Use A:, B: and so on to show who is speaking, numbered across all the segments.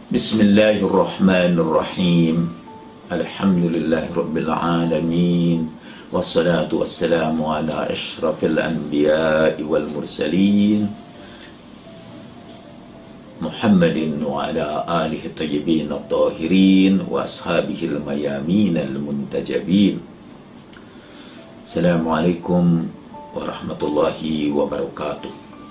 A: Bismillahirrahmanirrahim. Alhamdulillahirabbil alamin. Wassalatu wassalamu ala asyrafil anbiya'i wal mursalin Muhammadin wa ala alihi tayyibin at-tahirin wa ashabihil mayamin al-muntajabin. Assalamualaikum warahmatullahi wabarakatuh.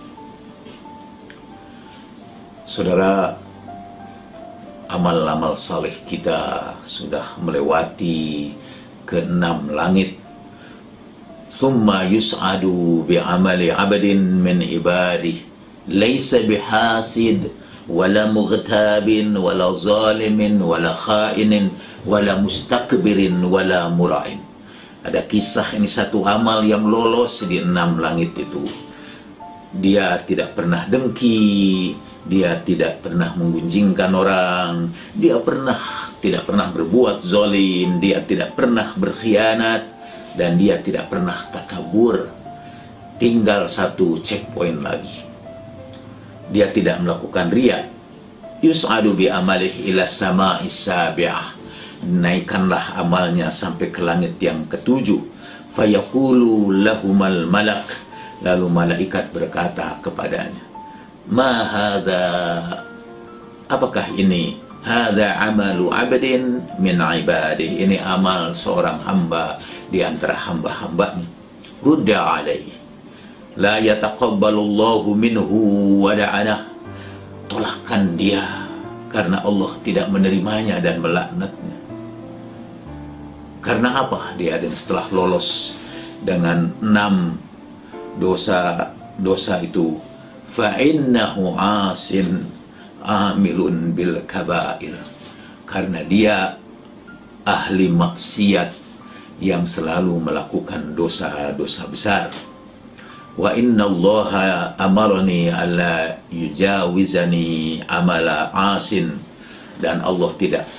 A: Saudara, amal-amal saleh kita sudah melewati ke-6 langit. Thumma yus'adu bi'amali 'abdin min ibadih laisa bihasid wala mughtabin wala zalimin wala khainin wala mustakbirin wala mura'in. Ada kisah ini, satu amal yang lolos di 6 langit itu. Dia tidak pernah dengki, dia tidak pernah menggunjingkan orang, dia tidak pernah berbuat zalim, dia tidak pernah berkhianat, dan dia tidak pernah takabur. Tinggal satu checkpoint lagi. Dia tidak melakukan riya. Yus'adu bi amalih ila sama'is sabi'ah. Naikkanlah amalnya sampai ke langit yang ke-7. Fayaqulu lahumal malak. Lalu malaikat berkata kepadanya, ma hadza, apakah ini? Hadza amalu 'abdin min 'ibadih. Ini amal seorang hamba di antara hamba-hambanya. Rudda alaihi la yataqabbalullahu minhu wa la'anah. Tolakkan dia karena Allah tidak menerimanya dan melaknatnya. Karena apa? Dia setelah lolos dengan 6 dosa itu, fa innahu asin amilun bil kabair. Karena dia ahli maksiat yang selalu melakukan dosa-dosa besar. Wa inna Allaha amarani alla yujawizani amala asin. Dan Allah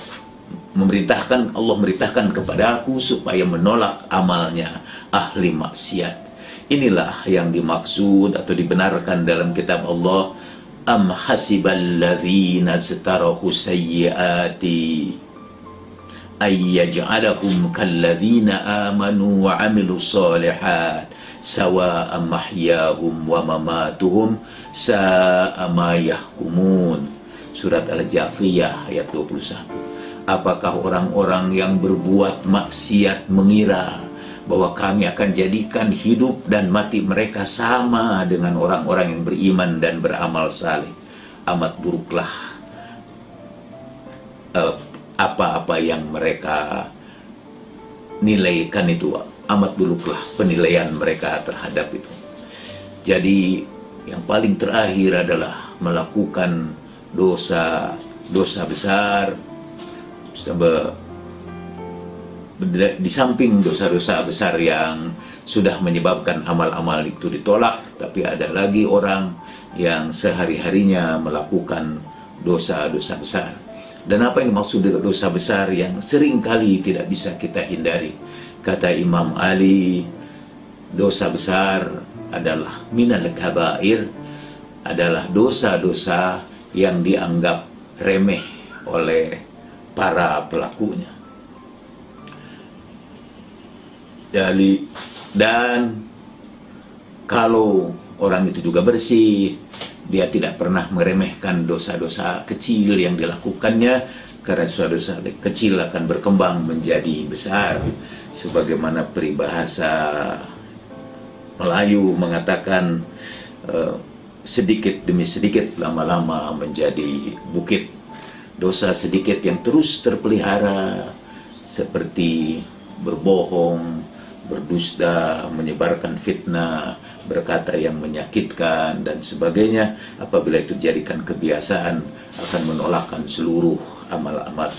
A: merintahkan kepada aku supaya menolak amalnya ahli maksiat. Inilah yang dimaksud atau dibenarkan dalam kitab Allah. Am hasibal ladzina istarahu sayyiati ayyaj'alahum kalladzina amanu wa 'amilus shalihat sawa'an mahyahum wa mamatuhum sa'a ma yahkumun. Surat Al-Jathiyah ayat 21. Apakah orang-orang yang berbuat maksiat mengira bahwa kami akan jadikan hidup dan mati mereka sama dengan orang-orang yang beriman dan beramal saleh? Amat buruklah apa-apa yang mereka nilaikan itu. Amat buruklah penilaian mereka terhadap itu. Jadi yang paling terakhir adalah melakukan dosa besar. Di samping dosa-dosa besar yang sudah menyebabkan amal-amal itu ditolak, tapi ada lagi orang yang sehari-harinya melakukan dosa-dosa besar. Dan apa yang dimaksud dengan dosa besar yang sering kali tidak bisa kita hindari? Kata Imam Ali, dosa besar adalah minal kabair, adalah dosa-dosa yang dianggap remeh oleh para pelakunya. Dan kalau orang itu juga bersih, dia tidak pernah meremehkan dosa-dosa kecil yang dilakukannya, karena dosa-dosa kecil akan berkembang menjadi besar. Sebagaimana peribahasa Melayu mengatakan, sedikit demi sedikit lama-lama menjadi bukit. Dosa sedikit yang terus terpelihara seperti berbohong, berdusta, menyebarkan fitnah, berkata yang menyakitkan, dan sebagainya. Apabila itu dijadikan kebiasaan, akan menolakkan seluruh amal-amal.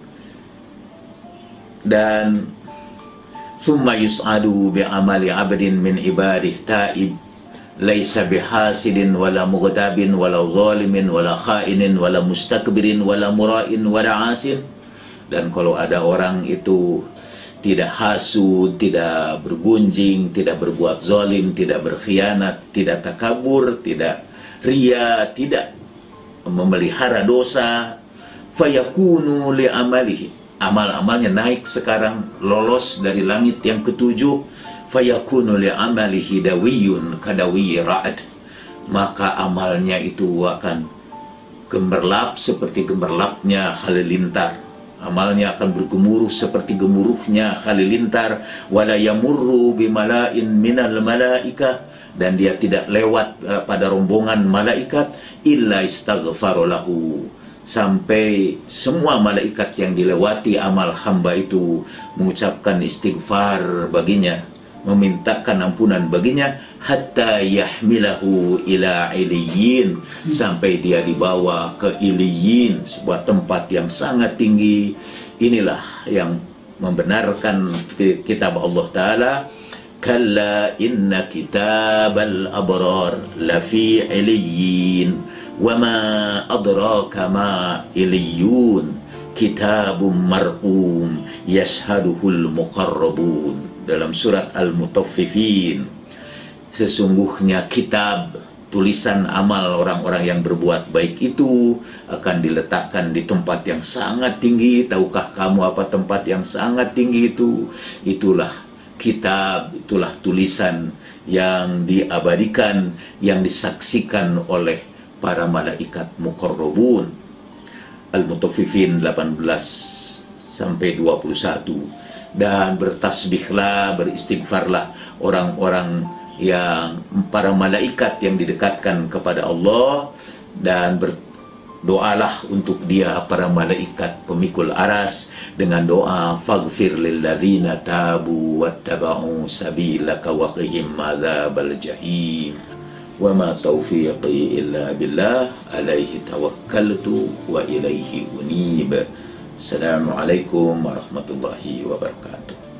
A: Dan thumma yus'adu bi'amali 'abdin min ibadih ta'ib laisa bihasidin wala mughtabin wala zalimin wala khainin wala mustakbirin wala mura'in wala asin. Dan kalau ada orang itu tidak hasud, tidak bergunjing, tidak berbuat zalim, tidak berkhianat, tidak takabur, tidak ria, tidak memelihara dosa, fayakunu li amalihi, amal-amalnya naik sekarang, lolos dari langit yang ketujuh, fayakunu li amalihi dawiyun kadawi ra'ad, maka amalnya itu akan gemerlap seperti gemerlapnya halilintar, amalnya akan bergemuruh seperti gemuruhnya halilintar, wala yamurru bimalain minal malaika, dan dia tidak lewat pada rombongan malaikat, illa istaghfara lahu, sampai semua malaikat yang dilewati amal hamba itu mengucapkan istighfar baginya, memintakan ampunan baginya, hatta yahmilahu ila iliyin, sampai dia dibawa ke iliyin, sebuah tempat yang sangat tinggi. Inilah yang membenarkan kitab Allah Ta'ala, kalla inna kitabal abrar lafi iliyin wa ma adraka ma iliyun kitabum marqum yashhaduhul muqarrabun, dalam surat Al-Mutaffifin. Sesungguhnya kitab, tulisan amal orang-orang yang berbuat baik itu akan diletakkan di tempat yang sangat tinggi. Tahukah kamu apa tempat yang sangat tinggi itu? Itulah kitab, itulah tulisan yang diabadikan, yang disaksikan oleh para malaikat muqarrabun. Al-Mutaffifin 18 sampai 21. Dan bertasbihlah, beristighfarlah orang-orang yang para malaikat yang didekatkan kepada Allah, dan berdoalah untuk dia para malaikat pemikul aras dengan doa faghfir lilladzina tabu wattaba'u sabilaka wa qihim adzabal jahim wa ma taufiqi illa billah alaihi tawakkaltu wa ilaihi unib. Assalamualaikum warahmatullahi wabarakatuh.